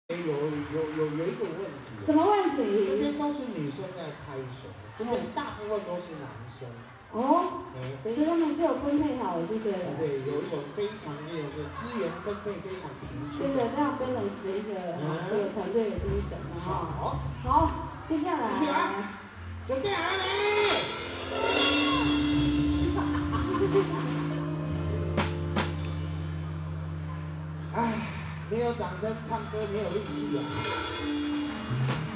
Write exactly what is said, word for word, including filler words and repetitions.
有有有有一个问题， 什么问题？ 这边都是女生在拍手，这边大部分都是男生。哦， 哎，所以他们是有分配好，对不对？ 对，有一种非常那种是资源分配非常平均， 真的非常 balance 的一个这个团队的精神哈。 好， 好，接下来， 继续啊，准备好了没？哎，没有掌声，唱歌没有力气啊。